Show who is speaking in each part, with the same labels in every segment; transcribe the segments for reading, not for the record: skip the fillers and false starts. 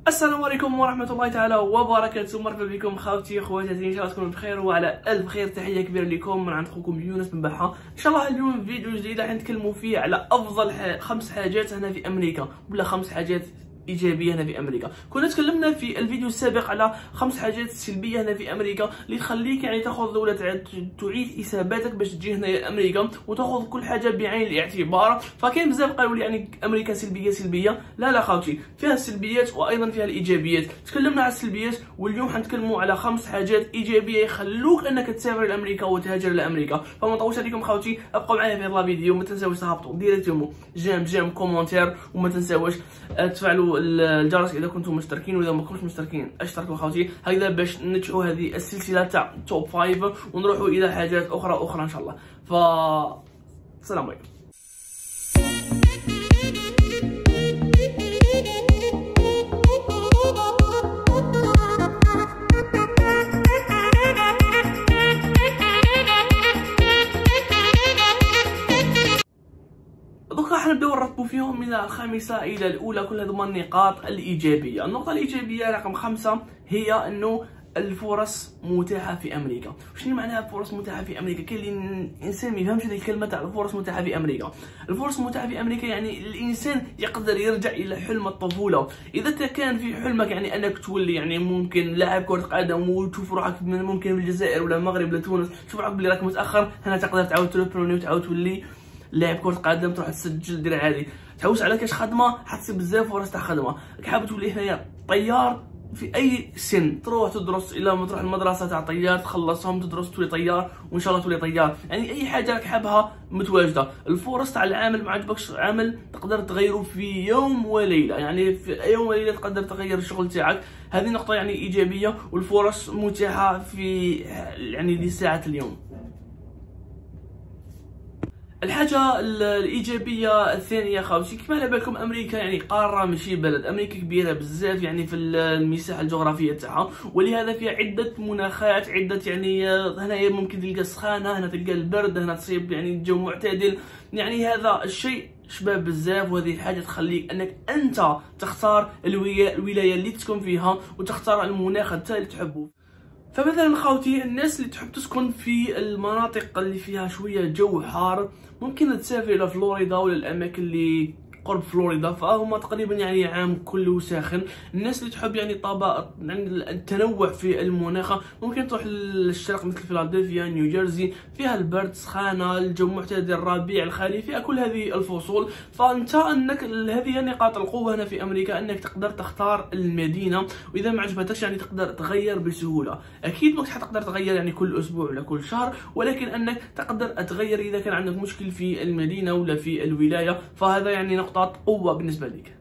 Speaker 1: السلام عليكم ورحمة الله تعالى وبركاته. مرحبا بكم خوتي خواتاتي، ان شاء الله تكونوا بخير وعلى الف خير. تحية كبيرة لكم من عند خوكم يونس بن بحة. ان شاء الله اليوم فيديو جديد راح نتكلموا فيه على افضل 5 حاجات هنا في امريكا، ولا 5 حاجات ايجابيه هنا في امريكا. كنا تكلمنا في الفيديو السابق على 5 حاجات سلبيه هنا في امريكا اللي تخليك يعني تاخذ ولا تعيد حساباتك باش تجي هنا لامريكا وتاخذ كل حاجه بعين الاعتبار. فكاين بزاف قالوا لي يعني امريكا سلبيه. لا خوتي، فيها السلبيات وايضا فيها الايجابيات. تكلمنا على السلبيات واليوم حنتكلموا على 5 حاجات ايجابيه يخلوك انك تسافر لامريكا وتهاجر لامريكا. فما نطولش عليكم خوتي، ابقوا معايا في هذا الفيديو. ما تنساوش تهبطوا ديريكتومون جيم كومونتير، وما تنساوش تفعلوا الجرس اذا كنتم مشتركين، واذا ما كنتوش مشتركين اشتركوا خوتي هكذا باش ننجحوا هذه السلسله تاع توب 5 ونروحوا الى حاجات اخرى ان شاء الله. السلام عليكم. دوكا حنبداو نرتبوا فيهم من الخامسه الى الاولى. كل هذوما النقاط الايجابيه. النقطه الايجابيه رقم 5 هي انه الفرص متاحه في امريكا. شنو معناها الفرص متاحه في امريكا؟ كاين الانسان ما يفهمش هذه الكلمه تاع الفرص متاحه في امريكا. الفرص متاحه في امريكا يعني الانسان يقدر يرجع الى حلم الطفوله. اذا كان في حلمك يعني انك تولي يعني ممكن لاعب كره قدم وتشوف روحك ممكن في الجزائر ولا المغرب ولا تونس، تشوف روحك بلي راك متاخر، هنا تقدر تعاود تربروني وتعاود تولي لاعب كرة قدم، تروح تسجل دير عادي. تحوس على كاش خدمه، حتصيب بزاف فرص تاع خدمه. حاب تولي هنايا طيار في اي سن، تروح تدرس الى ما تروح المدرسه تاع طيار، تخلصهم تدرس تولي طيار، وان شاء الله تولي طيار. يعني اي حاجه راك حابها متواجده. الفرص تاع العمل ما عجبكش عمل تقدر تغيره في يوم وليله، يعني في يوم وليله تقدر تغير الشغل تاعك. هذه نقطه يعني ايجابيه، والفرص متاحه في يعني لساعه اليوم. الحاجه الايجابيه الثانيه خوتي، كما على بالكم امريكا يعني قاره ماشي بلد. امريكا كبيره بزاف يعني في المساحه الجغرافيه تاعها، ولهذا فيها عده مناخات، عده يعني هنايا ممكن تلقى سخانه، هنا تلقى البرد، هنا تصيب يعني الجو معتدل. يعني هذا الشيء شباب بزاف، وهذه الحاجه تخليك انك انت تختار الولايه اللي تسكن فيها وتختار المناخ اللي تحبه. فمثلا خوتي الناس اللي تحب تسكن في المناطق اللي فيها شويه جو حار ممكن تسافر الى فلوريدا ولا الاماكن اللي قرب فلوريدا، فهم تقريبا يعني عام كله ساخن. الناس اللي تحب يعني التنوع في المناخ ممكن تروح للشرق مثل فيلادلفيا، نيوجيرسي، فيها البرد، سخانه، الجو معتدل، الربيع، الخريف، فيها كل هذه الفصول. فانت انك هذه نقاط القوه هنا في امريكا، انك تقدر تختار المدينه، واذا ما عجبتكش يعني تقدر تغير بسهوله. اكيد مش حتقدر تغير يعني كل اسبوع ولا كل شهر، ولكن انك تقدر تغير اذا كان عندك مشكل في المدينه ولا في الولايه. فهذا يعني نقطة قوة بالنسبة لك.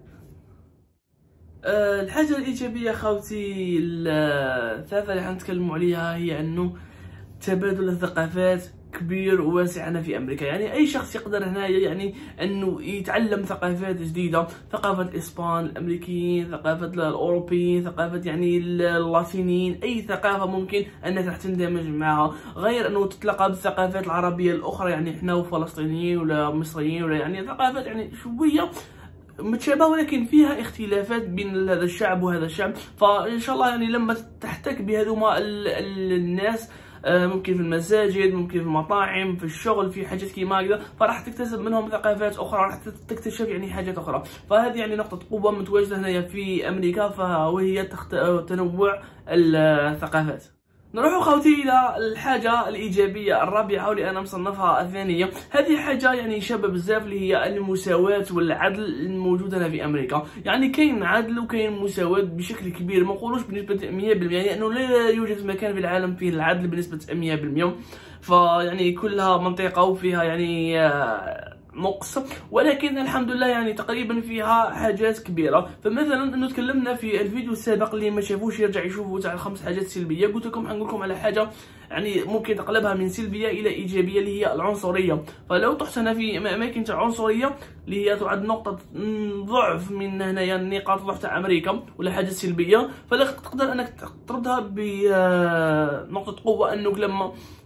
Speaker 1: الحاجة الإيجابية خوتي الثالثة اللي حنتكلموا عليها هي أنه تبادل الثقافات كبير وواسع هنا في امريكا. يعني اي شخص يقدر هنايا يعني انه يتعلم ثقافات جديده، ثقافه الاسبان، الامريكيين، ثقافه الاوروبيين، ثقافه يعني اللاتينيين، اي ثقافه ممكن انك راح تندمج معها، غير انه تتلقى بالثقافات العربيه الاخرى. يعني احنا وفلسطينيين ولا مصريين ولا يعني ثقافات يعني شويه متشابهه، ولكن فيها اختلافات بين هذا الشعب وهذا الشعب. فان شاء الله يعني لما تحتك بهذوما الناس، ممكن في المساجد، ممكن في المطاعم، في الشغل، في حاجات كيما هكذا، فراح تكتسب منهم ثقافات اخرى، راح تكتشف يعني حاجات اخرى. فهذه يعني نقطه قوه متواجده هنايا في امريكا، وهي تنوع الثقافات. نروح خوتي الى الحاجه الايجابيه الرابعه واللي انا مصنفها الثانيه. هذه حاجه يعني شابه بزاف، اللي هي المساواه والعدل الموجود هنا في امريكا. يعني كاين عدل وكاين مساواه بشكل كبير، ما نقولوش بنسبه 100%، لانه لا يوجد مكان في العالم فيه العدل بنسبه 100%. فيعني كلها منطقه وفيها يعني نقص، ولكن الحمد لله يعني تقريبا فيها حاجات كبيره. فمثلا انه تكلمنا في الفيديو السابق، اللي ما شافوش يرجع يشوفوا تاع 5 حاجات سلبيه. قلت لكم حنقول لكم على حاجه يعني ممكن تقلبها من سلبيه الى ايجابيه، اللي هي العنصريه. فلو طحت هنا في اماكن تاع عنصريه اللي هي تعد نقطه ضعف من هنايا نقاط ضعف تاع امريكا ولا حاجه سلبيه، فلا تقدر انك تردها بنقطه قوه، انك لما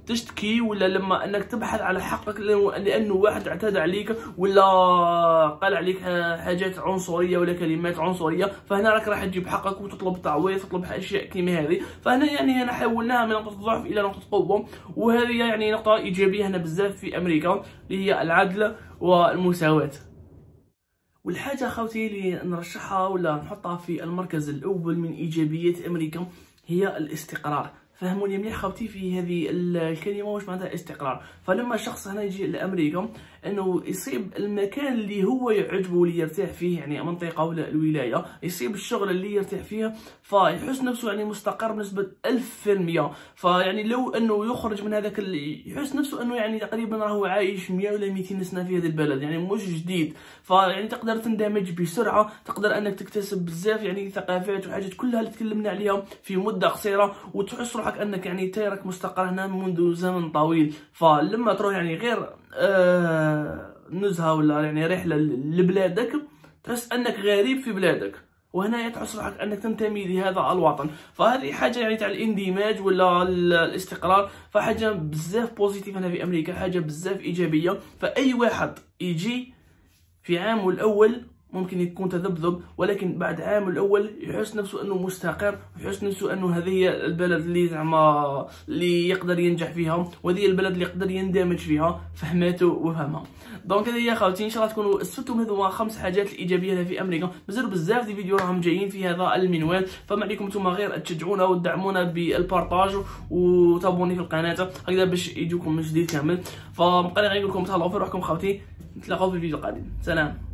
Speaker 1: تشتكي ولا لما انك تبحث على حقك لانه واحد اعتدى عليك ولا قال عليك حاجات عنصريه ولا كلمات عنصريه، فهنا راك راح تجيب حقك وتطلب تعويض، تطلب اشياء كيما هذه. فهنا يعني هنا حولناها من نقطه ضعف الى نقطه قوه، وهذه يعني نقطه ايجابيه هنا بزاف في امريكا اللي هي العدل والمساواه. والحاجه خوتي اللي نرشحها ولا نحطها في المركز الاول من ايجابيات امريكا هي الاستقرار. فهموني مليح خوتي في هذه الكلمه واش معناتها استقرار. فلما الشخص هنا يجي لامريكا انه يصيب المكان اللي هو يعجبه واللي يرتاح فيه، يعني منطقه ولا الولايه، يصيب الشغل اللي يرتاح فيها، فيحس نفسه يعني مستقر بنسبه 1000%. فيعني لو انه يخرج من هذاك اللي يحس نفسه انه يعني تقريبا راهو عايش 100 ولا 200 سنه في هذا البلد، يعني مش جديد. فيعني تقدر تندمج بسرعه، تقدر انك تكتسب بزاف يعني ثقافات وحاجات كلها اللي تكلمنا عليها في مده قصيره، وتحس روحك انك يعني تايرك مستقر هنا منذ زمن طويل. فلما تروح يعني غير نزهه ولا يعني رحله لبلادك، تحس انك غريب في بلادك، وهنا تحس روحك انك تنتمي لهذا الوطن. فهذه حاجه يعني تاع الاندماج ولا الاستقرار، فحاجه بزاف بوزيتيف هنا في امريكا، حاجه بزاف ايجابيه. فاي واحد يجي في عامه الاول ممكن يكون تذبذب، ولكن بعد عام الاول يحس نفسه انه مستقر، ويحس نفسه انه هذه هي البلد اللي زعما اللي يقدر ينجح فيها، وهذه البلد اللي يقدر يندمج فيها، فهماتو وفهمها. دونك هذه هي خوتي، ان شاء الله تكونوا استفدتوا من هذوما 5 حاجات الايجابيه هنا في امريكا. مازالوا بزاف دي فيديو راهم جايين في هذا المنوال، فما عليكم نتوما غير تشجعونا وتدعمونا بالبارطاج وتابوني في القناه هكذا باش يجوكم من جديد كامل. فمبقى غير نقول لكم تهلاو في روحكم خوتي، نتلاقاو في الفيديو القادم. سلام.